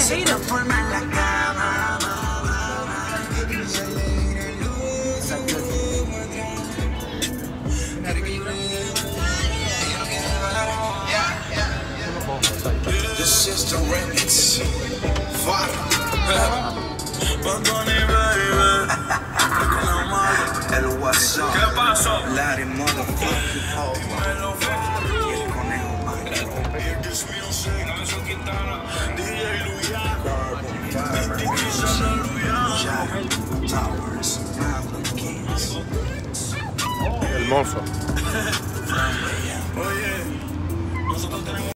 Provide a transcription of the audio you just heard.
necesito. This is the remix. El WhatsApp. ¿Qué pasó? Larry motherfucking Hall. Y el conejo Mike. Towers, Mountain Kings. El mozo. Oye, nosotros tenemos